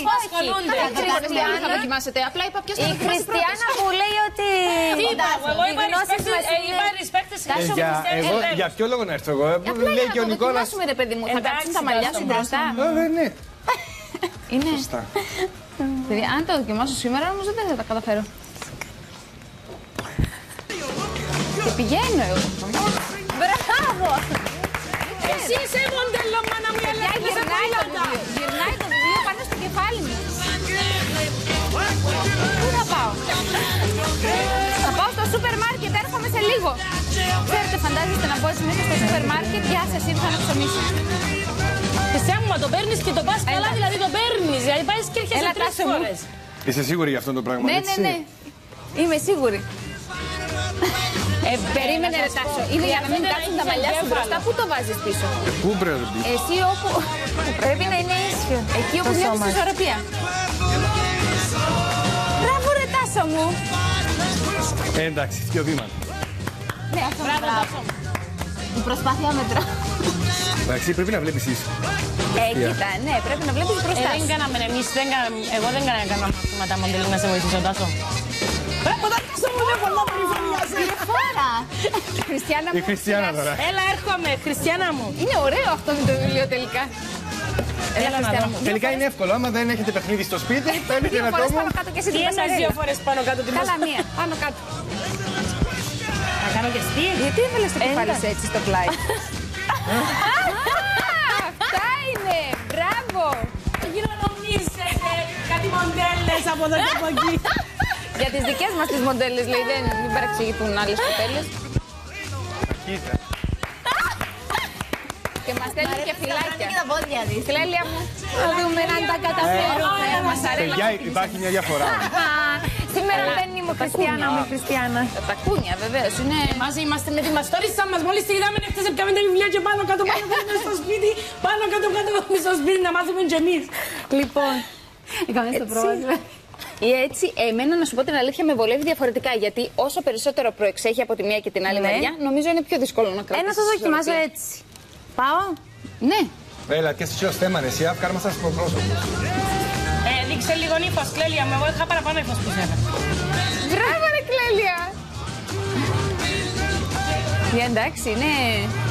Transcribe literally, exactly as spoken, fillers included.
που ασχολούνται. Δεν θα δοκιμάσετε. Απλά είπα ποιος θα Η Χριστιανά που λέει ότι. Τι είπα, εγώ είπα respect σε Εγώ για ποιο λόγο να έρθω εγώ. Λέει και ο Νικόλας. Ρε παιδί μου, θα κάτσουν τα μαλλιά σου μπροστά. Ναι. Είναι. Δηλαδή, αν το δοκιμάσω σήμερα όμως δεν θα τα καταφέρω. Και πηγαίνω εγώ. Μπράβο! Εσύ είσαι μοντέλο, μάνα μου, αλλά γυρνάει το βιβλίο. Γυρνάει το βιβλίο πάνω στο κεφάλι μου. Πού θα πάω? Θα πάω στο σούπερ μάρκετ, έρχομαι σε λίγο. Ξέρετε, φαντάζεστε να μπω έτσι μέσα στο σούπερ μάρκετ. Γεια σας, ήρθα να ψωνίσω. Χριστιαν μου, μα το παίρνεις και το πας καλά, δηλαδή το παίρνεις. Δηλαδή πάει και έρχεσαι τρεις φορές. Είσαι σίγουρη για αυτό το πράγμα? Ναι, ναι, ναι. Είμαι σίγουρη. Ε, περίμενε ρε Τάσο, είναι για να μην κάτσουν τα μαλλιά σου μπροστά, πού το βάζεις πίσω? Πού πρέπει? Εσύ όπου... Πρέπει να είναι ίσιο. Εκεί όπου νιώθεις ισορροπία. Μπράβο ρε Τάσο μου. Ε, εντάξει, δύο βήματα. Ναι, αυτό μπράβο Τάσο. Η προσπάθεια μετρά. Εντάξει, πρέπει να βλέπεις ίσο. Ε, κοίτα, ναι, πρέπει να βλέπεις μπροστά. Ε, δεν κάναμε εμείς, δεν κάναμε, εγώ δεν έκανα κανένα μαθήματα μοντέλου να σε βοηθήσω, Τάσο. Χριστιανά Η Χριστιανά τώρα. Έλα, έρχομαι, Χριστιανά μου. Είναι ωραίο αυτό με το βιβλίο τελικά. Έλα να δω. Τελικά είναι εύκολο. Άμα δεν έχετε παιχνίδι στο σπίτι, παίρνετε ένα Δύο φορές τόμο. πάνω κάτω και εσύ Τι την εννοείς πασαρέλα. δύο φορές πάνω κάτω την Καλά, μία. Πάνω κάτω. Να κάνω και στή. Γιατί έβαλες το κεφάλι σου έτσι στο πλάι? Αυτά είναι. Μπράβο. Γύρω νομίζετε κάτι μοντέλες από εδώ και από εκεί. Για τις δικές μας τις μοντέλες, λέει, δεν μην παρεξηγηθούν άλλες κοπέλες. Κοίτα. Και μας στέλνει και φυλάκια. Και τα πόδια της. Κλέλια μου, θα δούμε αν τα καταφέρουμε. Παιδιά, υπάρχει μια διαφορά. Σήμερα δεν είμαι Χριστιανά, είμαι Χριστιανά. Τα κούνια, βεβαίως, είναι... Εμάς είμαστε με τη μαστόρισα μας. Μόλις τη είδαμε χτες έπιαμε τα βιβλία και πάνω κάτω πάνω κάτω μες στο σπίτι. Πάνω κάτω κάτω μες στο σπίτι να μάθουμε και εμείς. Λοιπόν, έκαμε στο πρόβλημα. Ή έτσι, εμένα να σου πω την αλήθεια με βολεύει διαφορετικά. Γιατί όσο περισσότερο προεξέχει από τη μία και την άλλη Ναι. μεριά, νομίζω είναι πιο δύσκολο να κρατήσεις. Ένα το δοκιμάζω ισορροπία. έτσι. Πάω. Ναι. Έλα, και εσύ ως θέμα, εσύ, αύκαρμα σας προπρόσωπος. Ε, δείξε λίγο ύφος, Κλέλια μου. Εγώ είχα παραπάνω ύφος που σένα. Μπράβο, ρε Κλέλια. Για εντάξει, ναι.